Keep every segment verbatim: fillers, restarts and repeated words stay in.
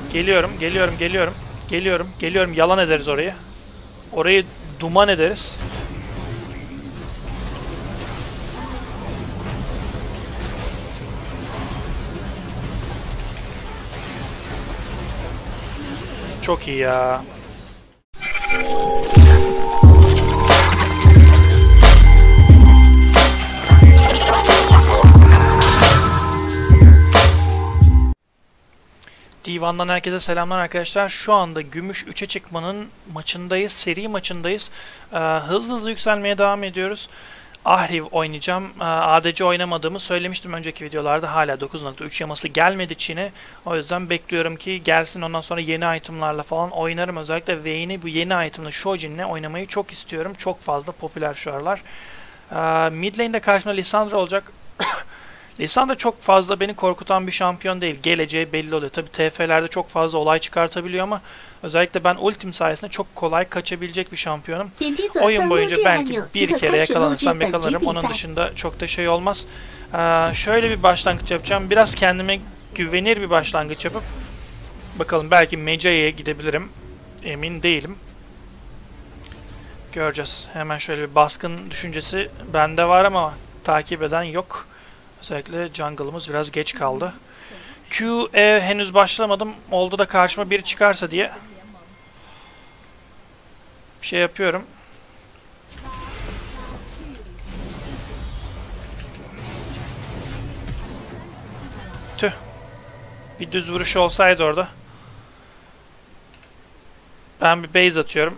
Geliyorum, geliyorum, geliyorum. Geliyorum, geliyorum. Yalan ederiz orayı. Orayı duman ederiz. Çok iyi ya. Divan'dan herkese selamlar arkadaşlar. Şu anda Gümüş üçe çıkmanın maçındayız. Seri maçındayız. Ee, hızlı hızlı yükselmeye devam ediyoruz. Ahriv oynayacağım. Ee, A D C oynamadığımı söylemiştim önceki videolarda. Hala dokuz nokta üç yaması gelmedi Çin'e. O yüzden bekliyorum ki gelsin. Ondan sonra yeni itemlarla falan oynarım. Özellikle Vayne'i bu yeni itemle Shojin'le oynamayı çok istiyorum. Çok fazla popüler şu aralar. Ee, mid lane'de karşımda Lissandra olacak. Lissandra çok fazla beni korkutan bir şampiyon değil. Geleceği belli oluyor. Tabi T F'lerde çok fazla olay çıkartabiliyor ama özellikle ben ultim sayesinde çok kolay kaçabilecek bir şampiyonum. Oyun boyunca belki bir kere yakalanırsam yakalanırım. Onun dışında çok da şey olmaz. Ee, şöyle bir başlangıç yapacağım. Biraz kendime güvenir bir başlangıç yapıp bakalım belki Mecai'ye gidebilirim. Emin değilim. Göreceğiz. Hemen şöyle bir baskın düşüncesi bende var ama takip eden yok. Özellikle jungle'ımız biraz geç kaldı. Q E henüz başlamadım. Oldu da karşıma biri çıkarsa diye bir şey yapıyorum. Tüh. Bir düz vuruş olsaydı orada. Ben bir base atıyorum.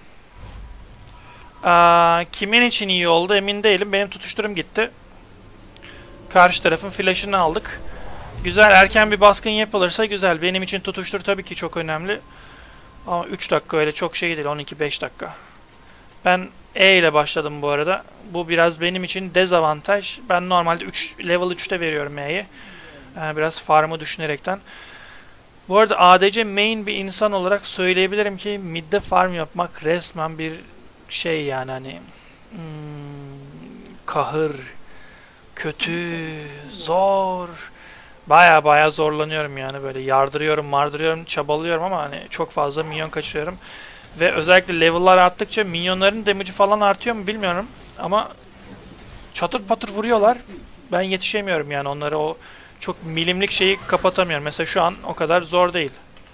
Aa, kimin için iyi oldu emin değilim. Benim tutuşturum gitti. Karşı tarafın flash'ını aldık. Güzel, erken bir baskın yapılırsa güzel. Benim için tutuştur tabii ki çok önemli. Ama üç dakika öyle çok şey değil. on iki beş dakika. Ben E ile başladım bu arada. Bu biraz benim için dezavantaj. Ben normalde üç, level üçte veriyorum E'yi. Yani biraz farmı düşünerekten. Bu arada A D C main bir insan olarak söyleyebilirim ki midde farm yapmak resmen bir şey yani hani hmm, kahır. Kötü, zor. Baya baya zorlanıyorum yani böyle yardırıyorum, mardırıyorum, çabalıyorum ama hani çok fazla minyon kaçırıyorum. Ve özellikle level'lar arttıkça minyonların damage'i falan artıyor mu bilmiyorum ama çatır patır vuruyorlar. Ben yetişemiyorum yani onları o çok milimlik şeyi kapatamıyorum. Mesela şu an o kadar zor değil.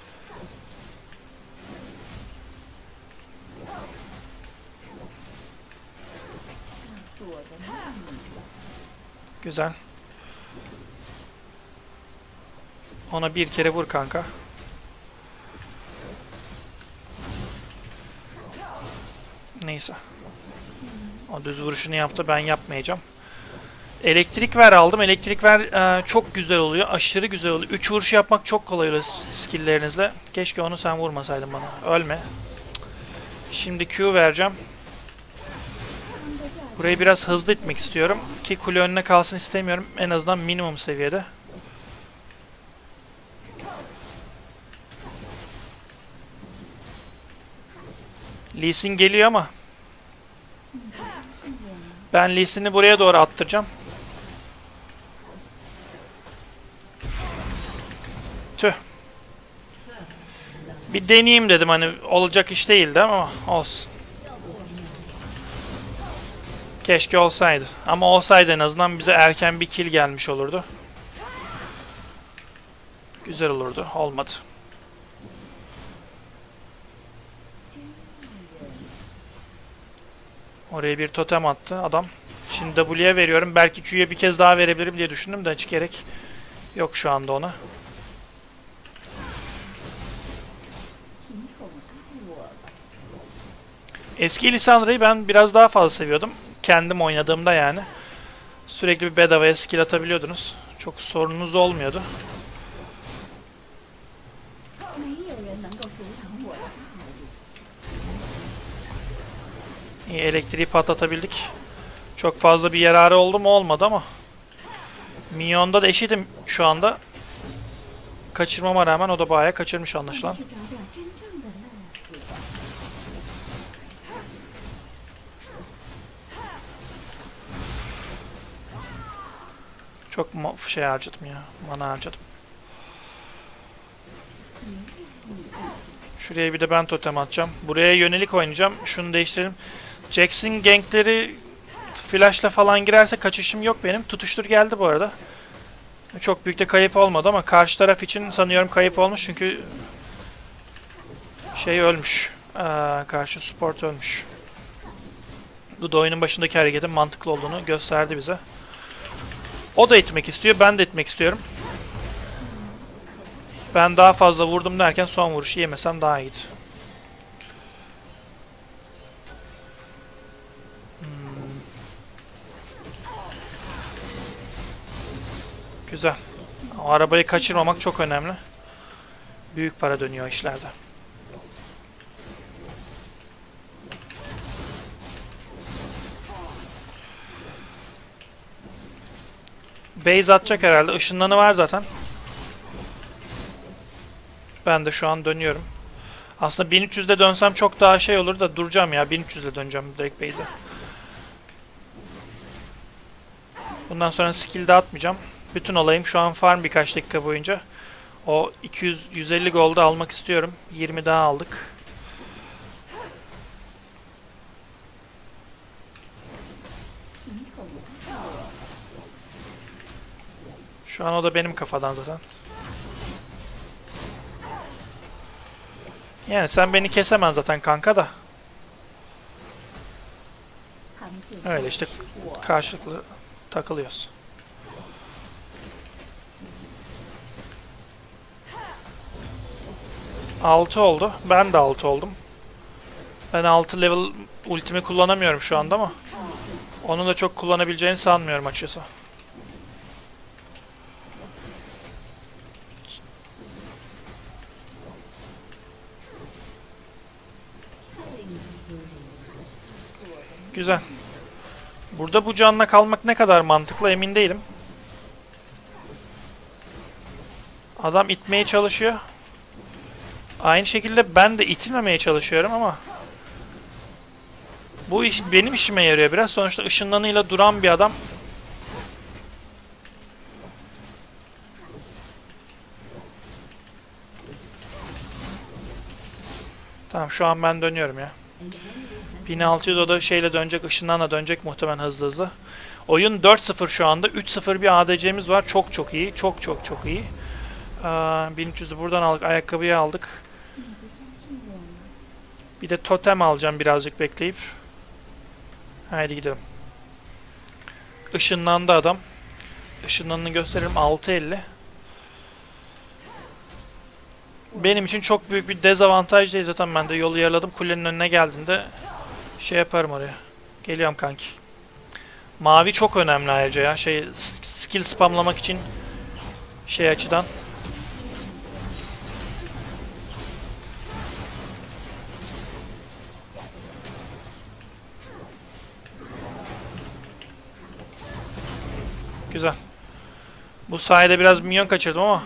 Güzel. Ona bir kere vur kanka. Neyse. O düz vuruşunu yaptı. Ben yapmayacağım. Elektrik ver aldım. Elektrik ver e, çok güzel oluyor. Aşırı güzel oluyor. üç vuruş yapmak çok kolay oluyor skill'lerinizle. Keşke onu sen vurmasaydın bana. Ölme. Şimdi Q vereceğim. Burayı biraz hızlı itmek istiyorum. Ki kule önüne kalsın istemiyorum. En azından minimum seviyede. Lee Sin geliyor ama ben Lee Sin'i buraya doğru attıracağım. Tüh. Bir deneyeyim dedim hani olacak iş değildi ama olsun. Keşke olsaydı. Ama olsaydı en azından bize erken bir kill gelmiş olurdu. Güzel olurdu. Olmadı. Oraya bir totem attı adam. Şimdi W'ye veriyorum. Belki Q'ye bir kez daha verebilirim diye düşündüm de hiç gerek yok şu anda ona. Eski Lissandra'yı ben biraz daha fazla seviyordum. Kendim oynadığımda yani. Sürekli bir bedavaya skill atabiliyordunuz. Çok sorununuz olmuyordu. İyi, elektriği patlatabildik. Çok fazla bir yararı oldu mu olmadı ama. Minyon'da da eşitim şu anda. Kaçırmama rağmen o da bayağı kaçırmış anlaşılan. Çok şey harcadım ya. Mana harcadım. Şuraya bir de ben totem atacağım. Buraya yönelik oynayacağım. Şunu değiştirelim. Jackson gankleri flashla falan girerse kaçışım yok benim. Tutuştur geldi bu arada. Çok büyük de kayıp olmadı ama karşı taraf için sanıyorum kayıp olmuş çünkü şey ölmüş. Aa, karşı support ölmüş. Bu da oyunun başındaki hareketin mantıklı olduğunu gösterdi bize. O da itmek istiyor, ben de itmek istiyorum. Ben daha fazla vurdum derken son vuruşu yemesem daha iyiydi. Hmm. Güzel. O arabayı kaçırmamak çok önemli. Büyük para dönüyor işlerde. Base atacak herhalde. Işınlanı var zaten. Ben de şu an dönüyorum. Aslında bin üç yüzde dönsem çok daha şey olur da duracağım ya. bin üç yüzde döneceğim direkt base'e. Bundan sonra skill de atmayacağım. Bütün olayım şu an farm birkaç dakika boyunca. O iki yüz yüz elli gold'u almak istiyorum. yirmi daha aldık. Şu an o da benim kafadan zaten. Yani sen beni kesemezsin zaten kanka da. Öyle işte karşılıklı takılıyoruz. altı oldu. Ben de altı oldum. Ben altı level ultimi kullanamıyorum şu anda ama onu da çok kullanabileceğini sanmıyorum açıkçası. Güzel. Burada bu canla kalmak ne kadar mantıklı emin değilim. Adam itmeye çalışıyor. Aynı şekilde ben de itilmemeye çalışıyorum ama bu iş benim işime yarıyor biraz. Sonuçta ışınlanıyla duran bir adam. Tamam şu an ben dönüyorum ya. bin altı yüz o da şeyle dönecek, ışınlanla dönecek muhtemelen hızlı hızlı. Oyun dört sıfır şu anda. üç sıfır bir A D C'miz var. Çok çok iyi. Çok çok çok iyi. Ee, bin üç yüzü buradan aldık. Ayakkabıyı aldık. Bir de totem alacağım birazcık bekleyip. Haydi gidelim. Işınlandı adam. Işınlanını gösterelim. altı elli. Benim için çok büyük bir dezavantaj değil zaten, ben de yolu yaraladım. Kulenin önüne geldiğinde şey yaparım oraya. Geliyorum kanki. Mavi çok önemli ayrıca ya. Şey skill spamlamak için şey açıdan. Güzel. Bu sayede biraz minyon kaçırdım ama.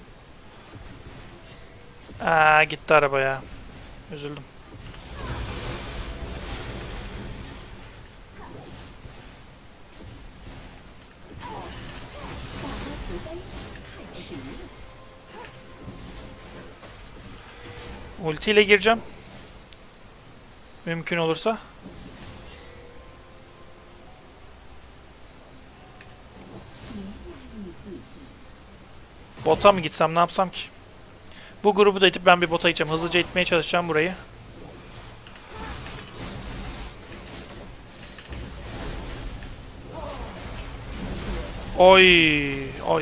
Aa, gitti araba ya. Üzüldüm. Ulti ile gireceğim. Mümkün olursa. Bota mı gitsem, ne yapsam ki? Bu grubu da itip ben bir bota gideceğim. Hızlıca itmeye çalışacağım burayı. Oy, oy.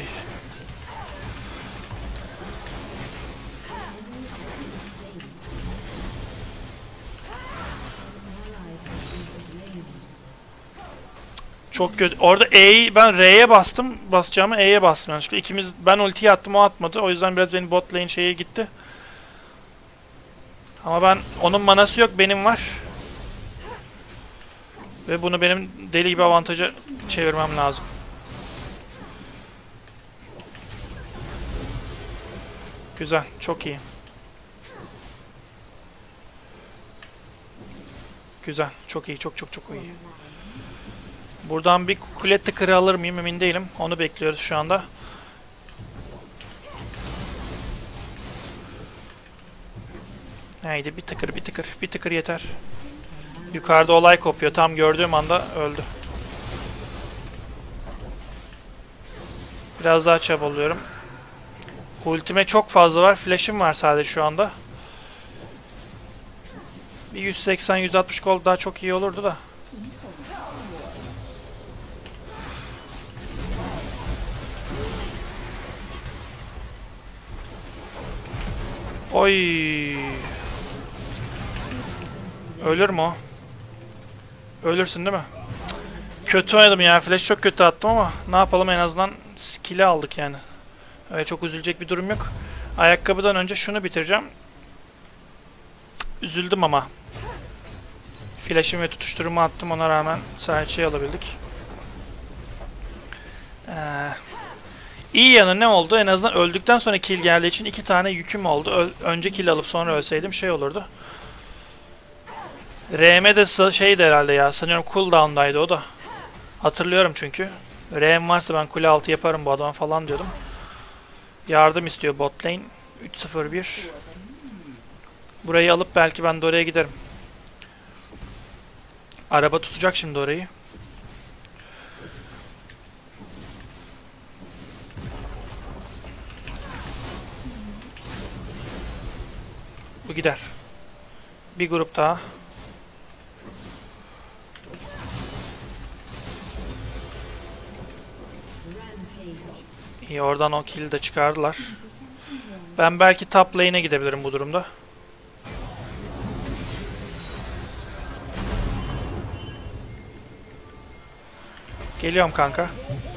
Çok kötü. Orada E'yi ben R'ye bastım. Basacağımı E'ye bastım yanlışlıkla. İkimiz, ben ultiyi attım, o atmadı. O yüzden biraz benim bot lane şeye gitti. Ama ben, onun manası yok, benim var. Ve bunu benim deli gibi avantaja çevirmem lazım. Güzel, çok iyi. Güzel, çok iyi, çok çok çok iyi. Buradan bir kule tıkırı alır mıyım emin değilim. Onu bekliyoruz şu anda. Neydi? Bir tıkır bir tıkır bir tıkır yeter. Yukarıda olay kopuyor. Tam gördüğüm anda öldü. Biraz daha çabalıyorum. Ultime çok fazla var. Flash'im var sadece şu anda. Bir yüz seksen yüz altmış gol daha çok iyi olurdu da. Oy. Ölür mü o? Ölürsün değil mi? Kötü oynadım ya. Flash çok kötü attım ama ne yapalım, en azından skill'i aldık yani. Öyle çok üzülecek bir durum yok. Ayakkabıdan önce şunu bitireceğim. Üzüldüm ama. Flash'imi ve tutuşturumu attım, ona rağmen sadece şey alabildik. Ee, iyi yanı ne oldu? En azından öldükten sonra kill geldiği için iki tane yüküm oldu. Ö önce kill alıp sonra ölseydim şey olurdu. R M de şeydi herhalde ya. Sanıyorum cooldown'daydı o da. Hatırlıyorum çünkü. R M varsa ben kule altı yaparım bu adama falan diyordum. Yardım istiyor bot lane. üç sıfır bir. Burayı alıp belki ben de oraya giderim. Araba tutacak şimdi orayı. Bu gider. Bir grup daha. İyi, oradan o kill'i de çıkardılar. Ben belki top lane'e gidebilirim bu durumda. Geliyorum kanka.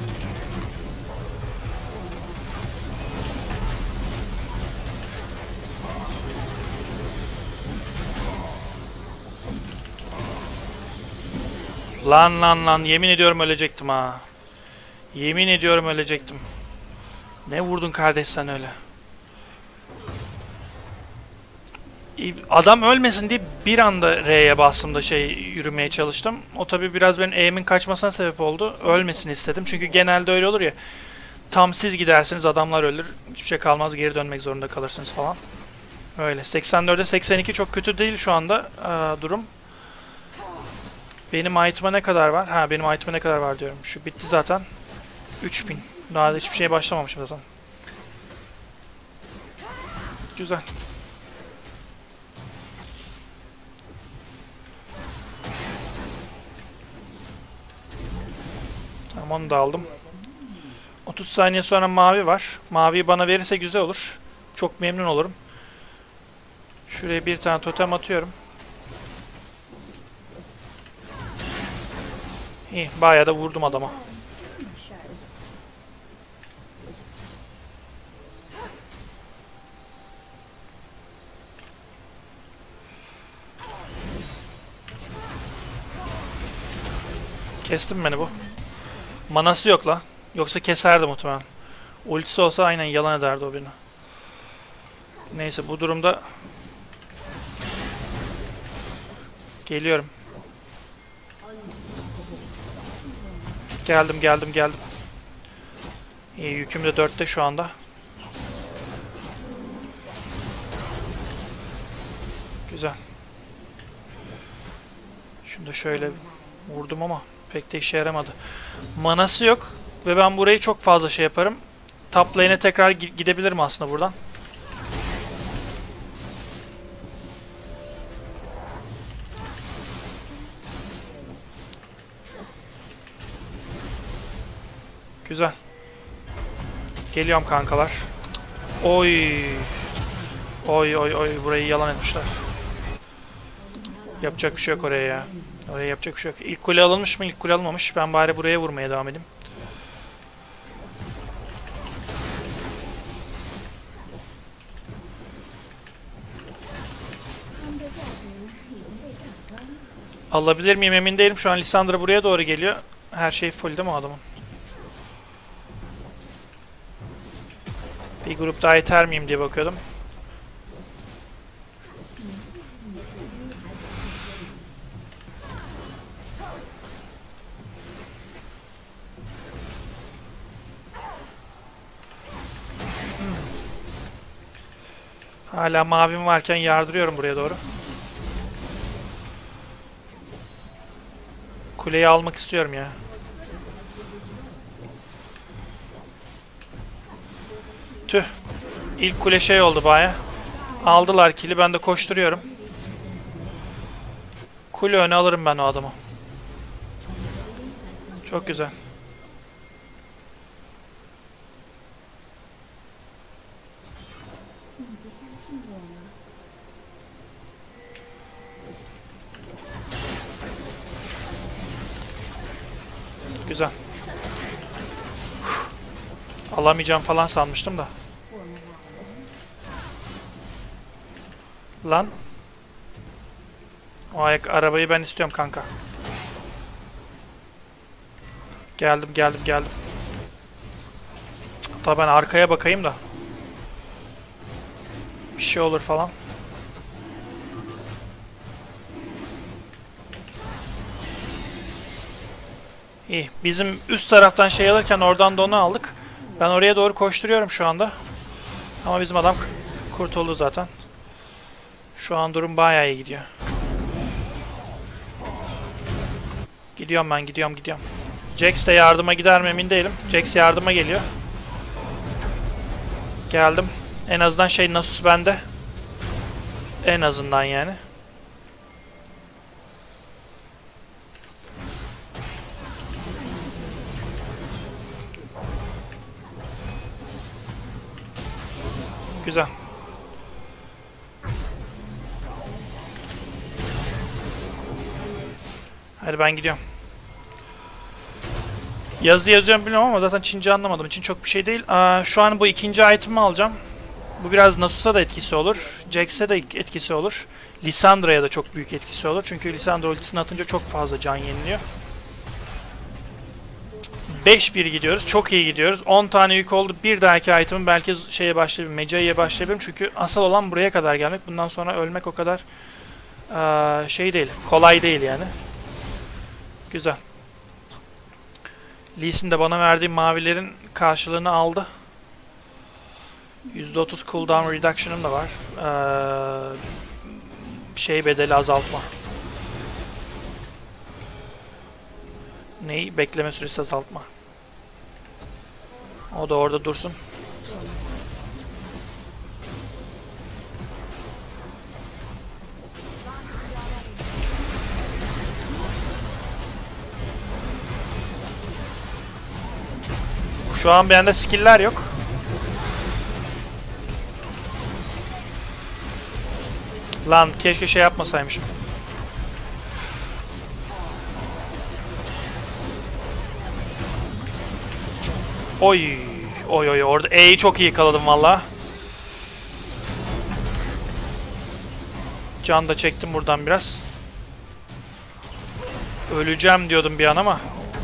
Lan lan lan, yemin ediyorum ölecektim ha. Yemin ediyorum ölecektim. Ne vurdun kardeş sen öyle? Adam ölmesin diye bir anda R'ye bastım da şey yürümeye çalıştım. O tabi biraz benim aim'in kaçmasına sebep oldu. Ölmesin istedim. Çünkü genelde öyle olur ya. Tam siz gidersiniz adamlar ölür. Hiçbir şey kalmaz, geri dönmek zorunda kalırsınız falan. Öyle. seksen dörde seksen iki çok kötü değil şu anda ee, durum. Benim item'a ne kadar var? Ha, benim item'a ne kadar var diyorum. Şu bitti zaten. üç bin. Daha da hiçbir şeye başlamamışım zaten. Güzel. Tamam, onu da aldım. otuz saniye sonra mavi var. Maviyi bana verirse güzel olur. Çok memnun olurum. Şuraya bir tane totem atıyorum. İyi, bayağı da vurdum adama. Kestim beni bu. Manası yok la. Yoksa keserdi muhtemelen. Ultisi olsa aynen yalan ederdi o beni. Neyse, bu durumda geliyorum. Geldim geldim geldim. İyi, yüküm de dörtte şu anda. Güzel. Şunu da şöyle vurdum ama pek de işe yaramadı. Manası yok ve ben burayı çok fazla şey yaparım. Top lane'e tekrar gidebilirim aslında buradan. Güzel. Geliyorum kankalar. Oy. Oy oy oy, burayı yalan etmişler. Yapacak bir şey yok oraya ya. Oraya yapacak bir şey yok. İlk kule alınmış mı? İlk kule alınmamış. Ben bari buraya vurmaya devam edeyim. Alabilir miyim emin değilim. Şu an Lissandra buraya doğru geliyor. Her şey full değil mi adamın? Bir grup daha yeter miyim diye bakıyordum. Hala mavim varken yardırıyorum buraya doğru. Kuleyi almak istiyorum ya. Tüh. İlk kule şey oldu baya. Aldılar kili, ben de koşturuyorum. Kule öne alırım ben o adamı. Çok güzel. Güzel. Alamayacağım falan sanmıştım da. Lan. O ayak arabayı ben istiyorum kanka. Geldim geldim geldim. Hatta ben arkaya bakayım da. Bir şey olur falan. İyi. Bizim üst taraftan şey alırken oradan da onu aldık. Ben oraya doğru koşturuyorum şu anda. Ama bizim adam kurtuldu zaten. Şu an durum bayağı iyi gidiyor. Gidiyorum ben, gidiyorum, gidiyorum. Jax de yardıma gider mi emin değilim. Jax yardıma geliyor. Geldim. En azından şey Nasus bende. En azından yani. Güzel. Hadi ben gidiyorum. Yazı yazıyorum bilmiyorum ama zaten Çince anlamadığım için çok bir şey değil. Aa, şu an bu ikinci item'ı alacağım. Bu biraz Nasus'a da etkisi olur. Jax'e de etkisi olur. Lissandra'ya da çok büyük etkisi olur. Çünkü Lissandra ultisini atınca çok fazla can yeniliyor. beş bir gidiyoruz. Çok iyi gidiyoruz. on tane yük oldu. Bir dahaki item'ın belki şeye başlayabilirim. Mecai'ye başlayabilirim. Çünkü asıl olan buraya kadar gelmek. Bundan sonra ölmek o kadar aa, şey değil. Kolay değil yani. Güzel. Lee Sin de bana verdiği mavilerin karşılığını aldı. yüzde otuz cooldown reduction'ım da var. Ee, şey bedeli azaltma. Neyi? Bekleme süresi azaltma. O da orada dursun. Şu an bende skill'ler yok. Lan keşke şey yapmasaymışım. Oy, oy oy orada E'yi çok iyi yakaladım valla. Can da çektim buradan biraz. Öleceğim diyordum bir an ama.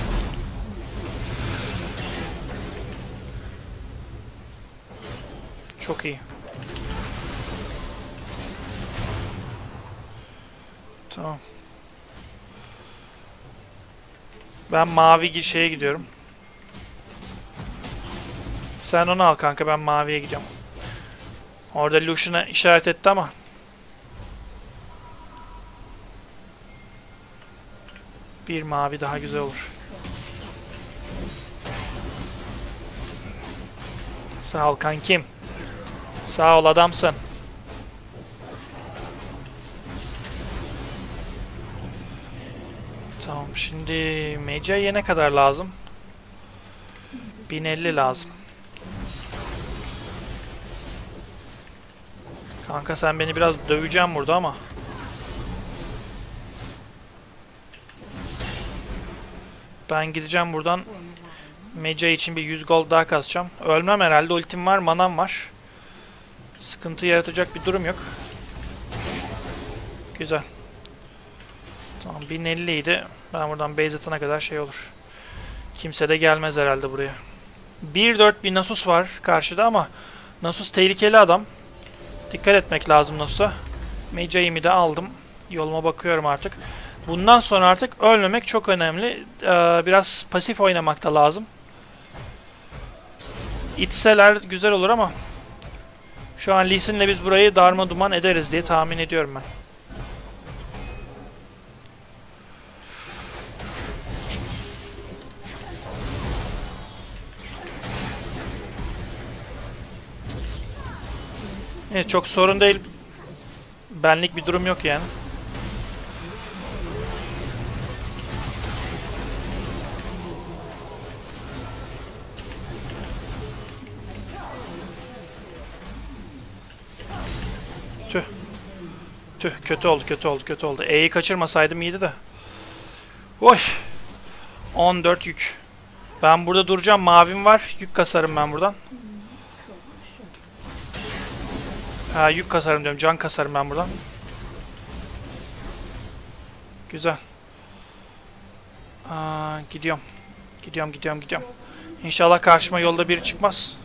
Çok iyi. Tamam. Ben mavi şeye gidiyorum. Sen onu al kanka, ben maviye gidiyorum. Orada Lucian'a işaret etti ama. Bir mavi daha güzel olur. Sağ ol kankim. Sağ ol adamsın. Tamam şimdi Mecai'ye ne kadar lazım? bin elli lazım. Kanka sen beni biraz döveceğim burada ama. Ben gideceğim buradan. Mecai için bir yüz gold daha kasacağım. Ölmem herhalde, ultim var, manam var. Sıkıntı yaratacak bir durum yok. Güzel. Tamam bin elli idi. Ben buradan base atana kadar şey olur. Kimse de gelmez herhalde buraya. bir dört bir Nasus var karşıda ama Nasus tehlikeli adam. Dikkat etmek lazım Nasus'a. Mecai'mi de aldım. Yoluma bakıyorum artık. Bundan sonra artık ölmemek çok önemli. Ee, biraz pasif oynamak da lazım. İtseler güzel olur ama Şu an Lee Sin'le biz burayı darma duman ederiz diye tahmin ediyorum ben. Evet, çok sorun değil. Benlik bir durum yok yani. Tüh. Tüh, kötü oldu, kötü oldu, kötü oldu. E'yi kaçırmasaydım iyiydi de. Oy. on dört yük. Ben burada duracağım. Mavim var. Yük kasarım ben buradan. Ha, yük kasarım diyorum. Can kasarım ben buradan. Güzel. Aa, gidiyorum. Gidiyorum, gidiyorum, gidiyorum. İnşallah karşıma yolda biri çıkmaz.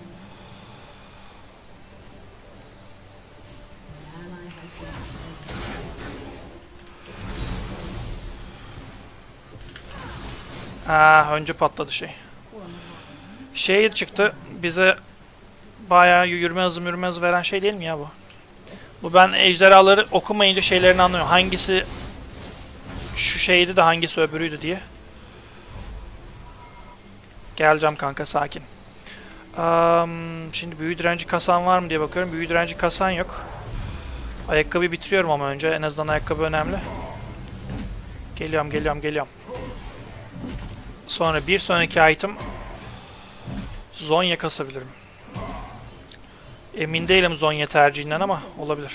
Aa, önce patladı şey. Şey çıktı. Bize bayağı yürüme hızı yürüme hızı veren şey değil mi ya bu? Bu ben ejderhaları okumayınca şeylerini anlıyorum. Hangisi şu şeydi de hangisi öbürüydü diye. Geleceğim kanka, sakin. Um, şimdi büyü direnci kasan var mı diye bakıyorum. Büyü direnci kasan yok. Ayakkabıyı bitiriyorum ama önce. En azından ayakkabı önemli. Geliyorum, geliyorum, geliyorum. Sonra bir sonraki item Zonya kasabilirim. Emin değilim Zonya tercihinden ama olabilir.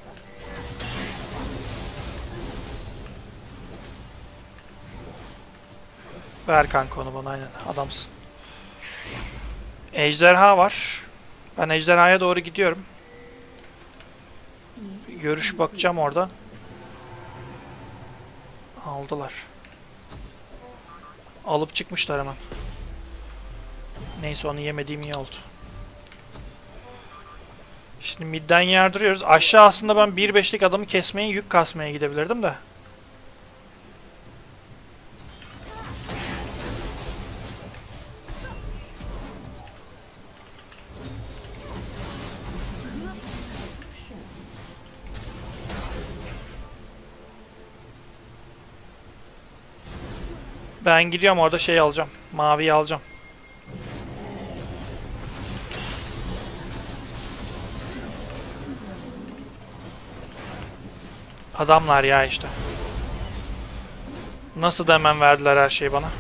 Ver kanka onu bana, aynen adamsın. Ejderha var. Ben ejderhaya doğru gidiyorum. Görüş bakacağım orada. Aldılar. Alıp çıkmışlar hemen. Neyse, onu yemediğim iyi oldu. Şimdi midden yardırıyoruz. Aşağı aslında ben bir beşlik adamı kesmeye, yük kasmaya gidebilirdim de. Ben gidiyorum, orada şey alacağım. Maviyi alacağım. Adamlar ya işte. Nasıl da hemen verdiler her şeyi bana.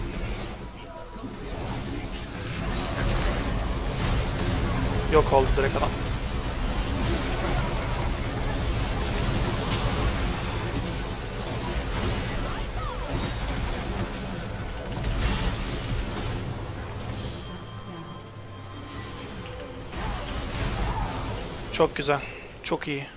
Yok oldu direkt adam. Çok güzel. Çok iyi.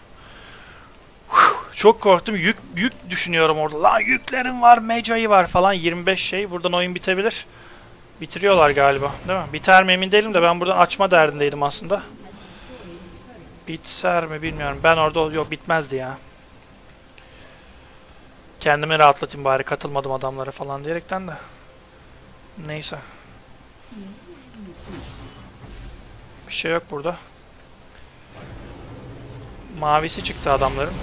Çok korktum. Yük yük düşünüyorum orada. Lan yüklerim var, mecayı var falan. yirmi beş şey. Buradan oyun bitebilir. Bitiriyorlar galiba, değil mi? Biter mi emin değilim de ben buradan açma derdindeydim aslında. Biter mi bilmiyorum. Ben orada yok, bitmezdi ya. Kendimi rahatlatayım bari, katılmadım adamlara falan diyerekten de. Neyse. Bir şey yok burada. Mavisi çıktı adamların.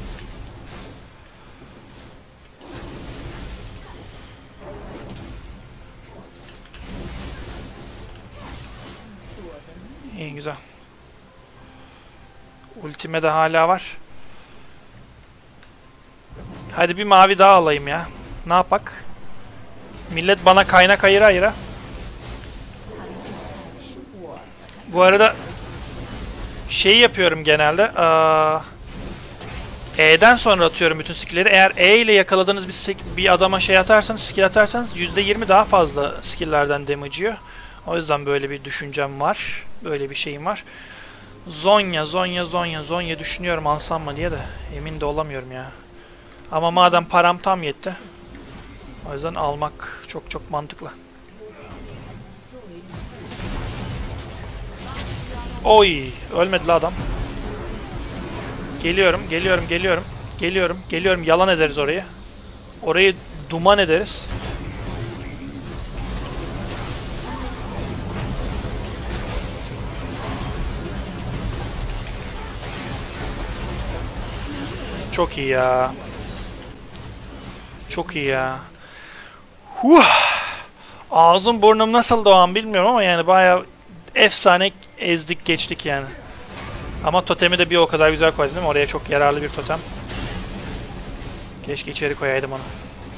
İyi, güzel. Ultime de hala var. Hadi bir mavi daha alayım ya. Ne yapak? Millet bana kaynak ayıra ayıra. Bu arada şeyi yapıyorum genelde. E'den sonra atıyorum bütün skill'leri. Eğer E ile yakaladığınız bir, bir adama şey atarsanız, skill atarsanız yüzde yirmi daha fazla skill'lerden damage yiyor. O yüzden böyle bir düşüncem var. Böyle bir şeyim var. Zonya, Zonya, Zonya, Zonya düşünüyorum alsam mı diye de emin de olamıyorum ya. Ama madem param tam yetti. O yüzden almak çok çok mantıklı. Oy, ölmedi la adam. Geliyorum, geliyorum, geliyorum. Geliyorum, geliyorum. Yalan ederiz orayı. Orayı duman ederiz. Çok iyi ya. Çok iyi ya. Huh. Ağzım burnum nasıl doğan bilmiyorum ama yani bayağı efsane ezdik geçtik yani. Ama totemi de bir o kadar güzel koydum değil mi? Oraya çok yararlı bir totem. Keşke içeri koyaydım onu.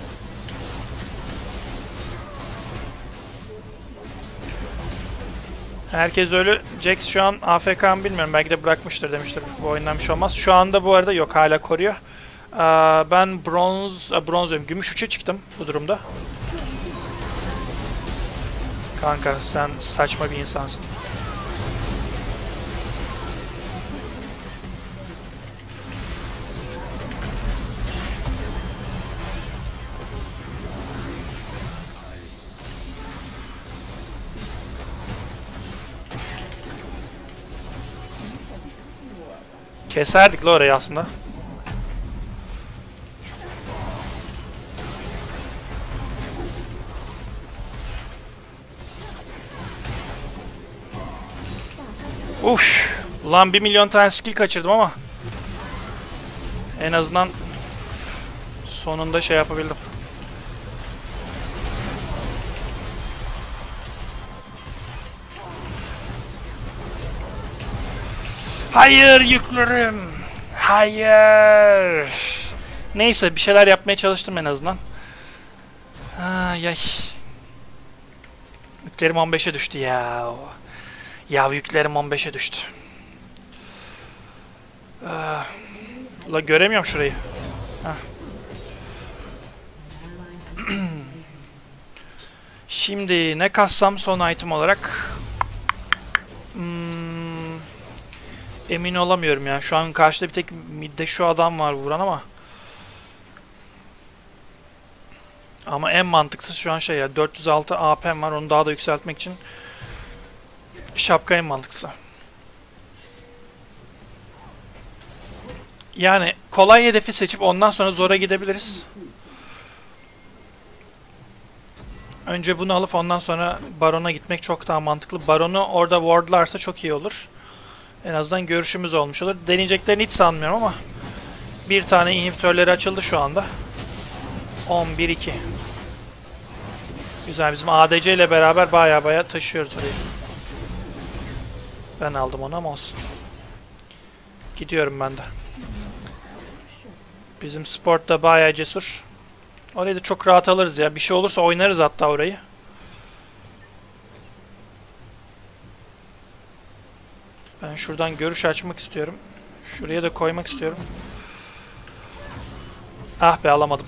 Herkes ölü. Jax şu an A F K mı bilmiyorum. Belki de bırakmıştır demiştir. Bu oyundan bir şey olmaz. Şu anda bu arada yok, hala koruyor. Ee, ben bronz, bronz diyorum. Gümüş üçe çıktım bu durumda. Kanka sen saçma bir insansın. Keserdik la orayı aslında. Uf, lan bir milyon tane skill kaçırdım ama en azından sonunda şey yapabildim. Hayır yüklerim. Hayır. Neyse bir şeyler yapmaya çalıştım en azından. Ay ay. Yüklerim on beşe düştü ya. Ya yüklerim on beşe düştü. Ee, la göremiyorum şurayı. Şimdi ne kassam son item olarak? Hmm, emin olamıyorum ya. Şu an karşıda bir tek midde şu adam var vuran ama. Ama en mantıklısı şu an şey ya, dört yüz altı A P'm var, onu daha da yükseltmek için şapka en mantıklısı. Yani kolay hedefi seçip ondan sonra zora gidebiliriz. Önce bunu alıp ondan sonra Baron'a gitmek çok daha mantıklı. Baron'u orada wardlarsa çok iyi olur. En azından görüşümüz olmuş olur. Deneyeceklerini hiç sanmıyorum ama bir tane inhibitörleri açıldı şu anda. on bir iki. Güzel, bizim A D C ile beraber baya baya taşıyoruz orayı. Ben aldım onu ama olsun. Gidiyorum ben de. Bizim sport da baya cesur. Orayı da çok rahat alırız ya. Bir şey olursa oynarız hatta orayı. Ben şuradan görüş açmak istiyorum. Şuraya da koymak istiyorum. Ah be, alamadım.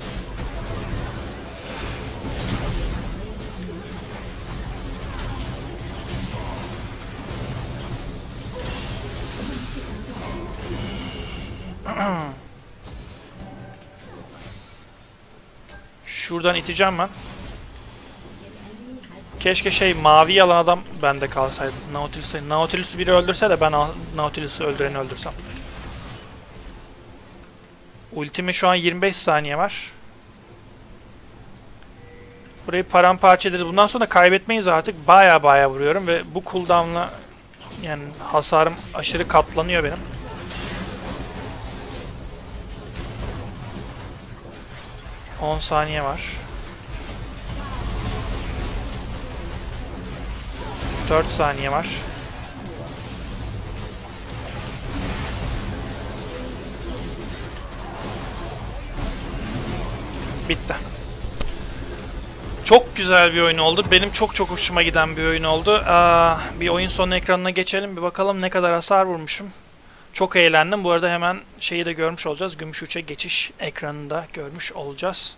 Şuradan iteceğim ben. Keşke şey mavi alan adam bende kalsaydı. Nautilus'u Nautilus'u biri öldürse de ben Nautilus'u öldüreni öldürsem. Ultimi şu an yirmi beş saniye var. Burayı paramparça ederiz. Bundan sonra kaybetmeyiz artık. Baya baya vuruyorum ve bu cooldown'la yani hasarım aşırı katlanıyor benim. on saniye var. dört saniye var. Bitti. Çok güzel bir oyun oldu. Benim çok çok hoşuma giden bir oyun oldu. Aa, bir oyun sonu ekranına geçelim. Bir bakalım ne kadar hasar vurmuşum. Çok eğlendim. Bu arada hemen şeyi de görmüş olacağız. Gümüş üçe geçiş ekranını da görmüş olacağız.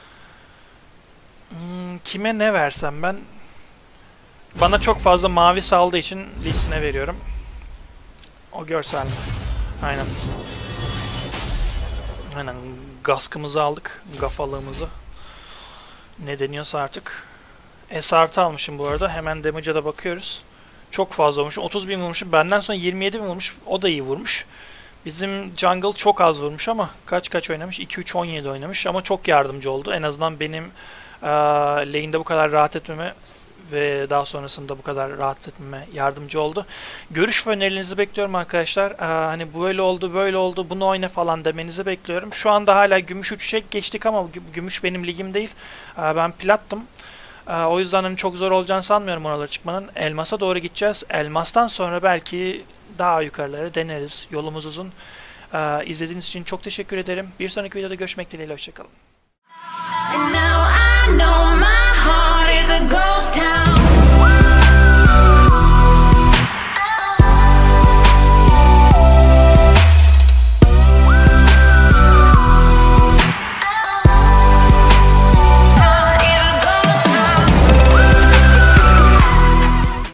Hmm, kime ne versem ben? Bana çok fazla mavi saldığı için Lee'sine veriyorum. O görsel. Aynen. Aynen. Gaskımızı aldık. Gafalığımızı. Ne deniyorsa artık. S artı almışım bu arada. Hemen damage'a da bakıyoruz. Çok fazla vurmuşum. otuz bin vurmuşum. Benden sonra yirmi yedi bin vurmuş. O da iyi vurmuş. Bizim jungle çok az vurmuş ama kaç kaç oynamış? iki üç on yedi oynamış ama çok yardımcı oldu. En azından benim uh, lane'de bu kadar rahat etmeme ve daha sonrasında bu kadar rahat etmeme yardımcı oldu. Görüş ve önerilerinizi bekliyorum arkadaşlar. Ee, hani böyle oldu, böyle oldu, bunu oyna falan demenizi bekliyorum. Şu anda hala gümüş üçe geçtik ama gümüş benim ligim değil. Ee, ben plattım. Ee, o yüzden hani çok zor olacağını sanmıyorum oralara çıkmanın. Elmas'a doğru gideceğiz. Elmas'tan sonra belki daha yukarıları deneriz. Yolumuz uzun. Ee, izlediğiniz için çok teşekkür ederim. Bir sonraki videoda görüşmek dileğiyle. Hoşçakalın.